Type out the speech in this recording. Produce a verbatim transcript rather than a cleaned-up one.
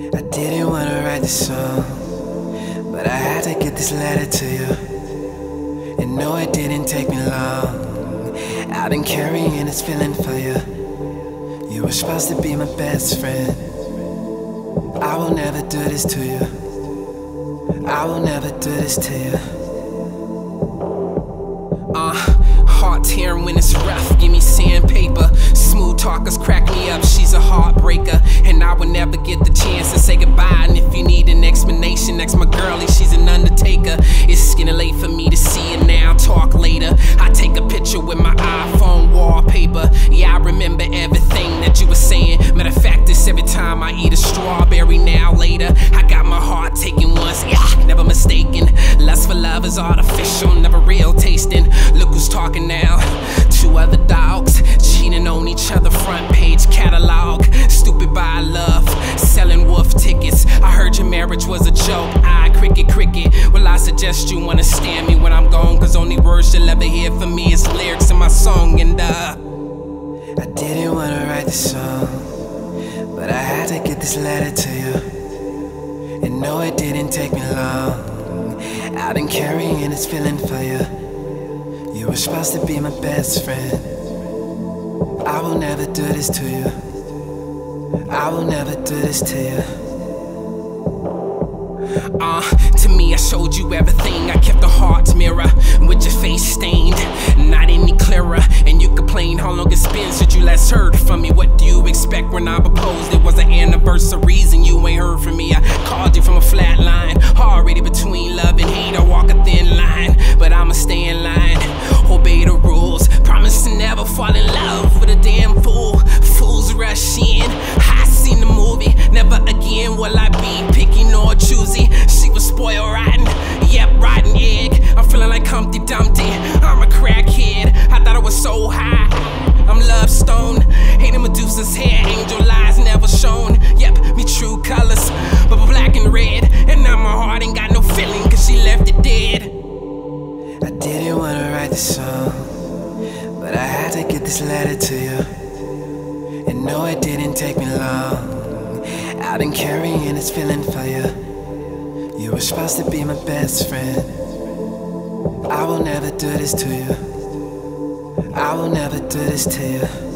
I didn't wanna write this song, but I had to get this letter to you. And no, it didn't take me long. I've been carrying this feeling for you. You were supposed to be my best friend. I will never do this to you. I will never do this to you. Uh, heart tearing when it's rough, give me sandpaper. Smooth talkers crack me up, she's a heartbreaker. And I will never get the chance to say goodbye. And if you need an explanation, ask my girlie, she's an undertaker. It's getting late for me to see her now, talk later. I take a picture with my iPhone wallpaper. Yeah, I remember everything that you were saying. Matter of fact, it's every time I eat a strawberry now later. I got my heart taken once, yeah, never mistaken. Lust for love is artificial, never real tasting. Look who's talking now, two other dogs cheating on each other, front page catalog. Stupid by love, selling wolf tickets. I heard your marriage was a joke, I cricket cricket. Well, I suggest you wanna stand me when I'm gone, cause only words you'll ever hear from me is lyrics in my song. And uh I didn't wanna write this song, but I had to get this letter to you. And no, it didn't take me long. I've been carrying this feeling for you. You were supposed to be my best friend. I will never do this to you. I will never do this to you. Uh, to me I showed you everything. I kept the heart's mirror with your face stained, not any clearer. And you complain how long it's been since you last heard from me. What do you expect when I proposed? It was an anniversaries and you ain't heard from me. I called you from a flat line, already between love and hate. I walk a thin line, but I'ma stay in line, obey the rules, promise to never fall in love with a damn fool. Fools rush in, I seen the movie, never again will I be picky nor choosy. She was spoiled rotten, yep, rotten egg. I'm feeling like Humpty Dumpty, I'm a crackhead. I thought I was so high, I'm love stone. Hating Medusa's hair, angel eyes never shown. Yep, me true colors, but black and red. And now my heart ain't got no feeling, cause she left it dead. I didn't wanna write this song, but I had to get this letter to you. And no, it didn't take me long. I've been carrying this feeling for you. You were supposed to be my best friend. I will never do this to you. I will never do this to you.